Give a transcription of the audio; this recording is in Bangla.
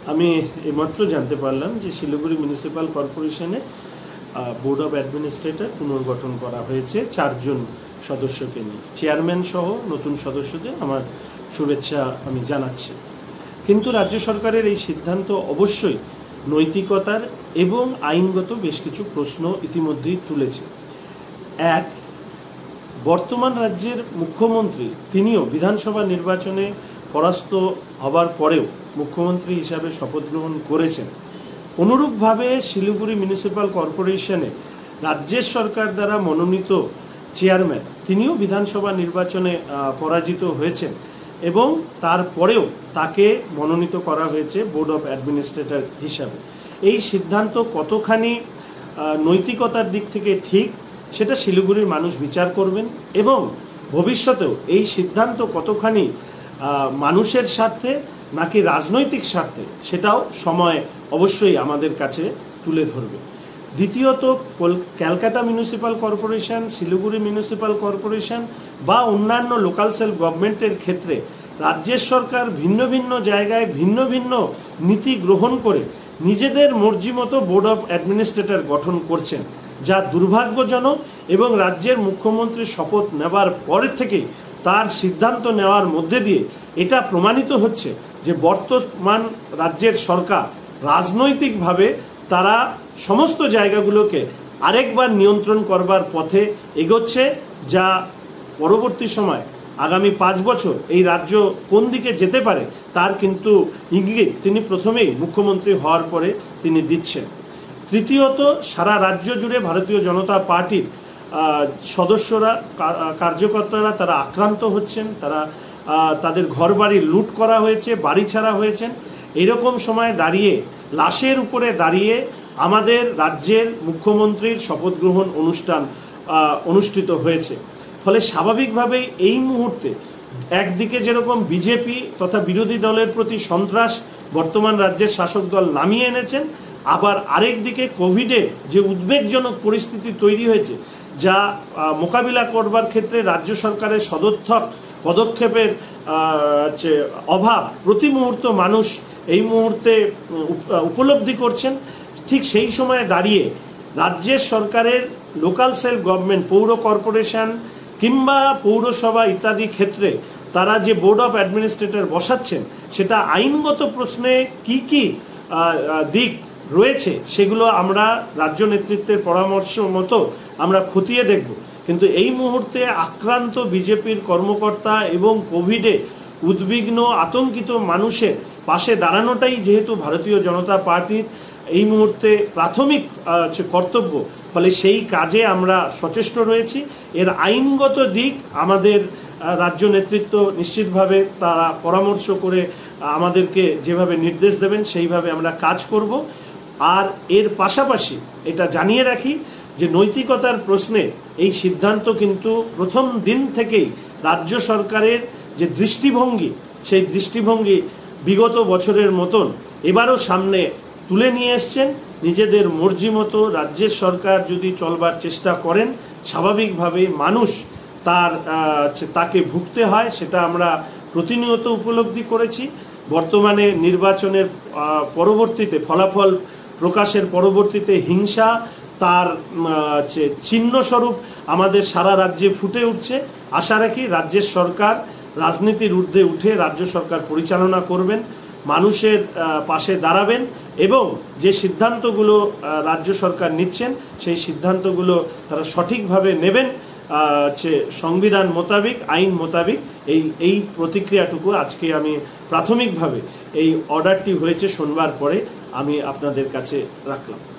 আমি এইমাত্র জানতে পারলাম যে শিলিগুড়ি মিউনিসিপ্যাল কর্পোরেশনে বোর্ড অফ অ্যাডমিনিস্ট্রেটর পুনর্গঠন করা হয়েছে 4 জন সদস্যকে নিয়ে। চেয়ারম্যান সহ নতুন সদস্যদের আমার শুভেচ্ছা আমি জানাচ্ছি। কিন্তু রাজ্য সরকারের এই সিদ্ধান্ত অবশ্যই নৈতিকতার এবং আইনগত বেশ কিছু প্রশ্ন ইতিমধ্যেই তুলেছে। এক, বর্তমান রাজ্যের মুখ্যমন্ত্রী তিনিও বিধানসভা নির্বাচনে পরাস্ত হবার পরেও মুখ্যমন্ত্রী হিসাবে শপথ গ্রহণ করেছেন। অনুরূপভাবে শিলিগুড়ি মিউনিসিপ্যাল কর্পোরেশনে রাজ্যের সরকার দ্বারা মনোনীত চেয়ারম্যান তিনিও বিধানসভা নির্বাচনে পরাজিত হয়েছেন এবং তারপরেও তাকে মনোনীত করা হয়েছে বোর্ড অফ অ্যাডমিনিস্ট্রেটর হিসাবে। এই সিদ্ধান্ত কতখানি নৈতিকতার দিক থেকে ঠিক সেটা শিলিগুড়ির মানুষ বিচার করবেন এবং ভবিষ্যতেও এই সিদ্ধান্ত কতখানি মানুষের স্বার্থে নাকি রাজনৈতিক স্বার্থে সেটাও সময় অবশ্যই আমাদের কাছে তুলে ধরবে। দ্বিতীয়ত, Calcutta municipal corporation, Siliguri municipal corporation বা অন্যান্য লোকাল সেলফ গভর্নমেন্টের ক্ষেত্রে রাজ্যের সরকার ভিন্ন ভিন্ন জায়গায় ভিন্ন ভিন্ন নীতি গ্রহণ করে নিজেদের মর্জি মতো বোর্ড অফ অ্যাডমিনিস্ট্রেটর গঠন করছেন, যা দুর্ভাগ্যজনক এবং রাজ্যের মুখ্যমন্ত্রী শপথ নেবার পরের থেকেই তার সিদ্ধান্ত নেওয়ার মধ্যে দিয়ে এটা প্রমাণিত হচ্ছে যে বর্তমান রাজ্যের সরকার রাজনৈতিকভাবে তারা সমস্ত জায়গাগুলোকে আরেকবার নিয়ন্ত্রণ করবার পথে এগোচ্ছে, যা পরবর্তী সময় আগামী 5 বছর এই রাজ্য কোন দিকে যেতে পারে তার কিন্তু ইঙ্গিত তিনি প্রথমেই মুখ্যমন্ত্রী হওয়ার পরে তিনি দিচ্ছেন। তৃতীয়ত, সারা রাজ্য জুড়ে ভারতীয় জনতা পার্টির সদস্যরা কার্যকর্তারা তারা আক্রান্ত হচ্ছেন, তাদের ঘরবাড়ি লুট করা হয়েছে, বাড়ি ছাড়া হয়েছেন। এরকম সময় দাঁড়িয়ে লাশের উপরে দাঁড়িয়ে আমাদের রাজ্যের মুখ্যমন্ত্রীর শপথ গ্রহণ অনুষ্ঠান অনুষ্ঠিত হয়েছে। ফলে স্বাভাবিকভাবেই এই মুহূর্তে একদিকে যেরকম বিজেপি তথা বিরোধী দলের প্রতি সন্ত্রাস বর্তমান রাজ্যের শাসক দল নামিয়ে এনেছেন, আবার আরেক দিকে কোভিডের যে উদ্বেগজনক পরিস্থিতি তৈরি হয়েছে যা মোকাবিলা করবার ক্ষেত্রে রাজ্য সরকারের সদর্থক পদক্ষেপের অভাব প্রতি মুহূর্ত মানুষ এই মুহূর্তে উপলব্ধি করছেন। ঠিক সেই সময়ে দাঁড়িয়ে রাজ্যের সরকারের লোকাল সেলফ গভর্নমেন্ট, পৌর কর্পোরেশন কিংবা পৌরসভা ইত্যাদি ক্ষেত্রে তারা যে বোর্ড অফ অ্যাডমিনিস্ট্রেটর বসাচ্ছেন সেটা আইনগত প্রশ্নে কি কি দিক রয়েছে সেগুলো আমরা রাজ্য নেতৃত্বের পরামর্শ মতো আমরা খতিয়ে দেখব। কিন্তু এই মুহূর্তে আক্রান্ত বিজেপির কর্মকর্তা এবং কোভিডে উদ্বিগ্ন আতঙ্কিত মানুষের পাশে দাঁড়ানোটাই যেহেতু ভারতীয় জনতা পার্টির এই মুহূর্তে প্রাথমিক কর্তব্য, ফলে সেই কাজে আমরা সচেষ্ট রয়েছি। এর আইনগত দিক আমাদের রাজ্য নেতৃত্ব নিশ্চিতভাবে তারা পরামর্শ করে আমাদেরকে যেভাবে নির্দেশ দেবেন সেইভাবে আমরা কাজ করব। আর এর পাশাপাশি এটা জানিয়ে রাখি যে নৈতিকতার প্রশ্নে এই সিদ্ধান্ত কিন্তু প্রথম দিন থেকেই রাজ্য সরকারের যে দৃষ্টিভঙ্গি সেই দৃষ্টিভঙ্গি বিগত বছরের মতন এবারও সামনে তুলে নিয়ে এসছেন। নিজেদের মর্জি মতো রাজ্যের সরকার যদি চলবার চেষ্টা করেন স্বাভাবিকভাবেই মানুষ তাকে ভুগতে হয়, সেটা আমরা প্রতিনিয়ত উপলব্ধি করেছি। বর্তমানে নির্বাচনের পরবর্তীতে ফলাফল প্রকাশের পরবর্তীতে হিংসা তার চিহ্নস্বরূপ আমাদের সারা রাজ্যে ফুটে উঠছে। আশা রাখি রাজ্যের সরকার রাজনীতির ঊর্ধ্বে উঠে রাজ্য সরকার পরিচালনা করবেন, মানুষের পাশে দাঁড়াবেন এবং যে সিদ্ধান্তগুলো রাজ্য সরকার নিচ্ছেন সেই সিদ্ধান্তগুলো তারা সঠিকভাবে নেবেন সংবিধান মোতাবেক, আইন মোতাবেক। এই প্রতিক্রিয়াটুকু আজকে আমি প্রাথমিকভাবে এই অর্ডারটি হয়েছে শোনবার পরে আমি আপনাদের কাছে রাখলাম।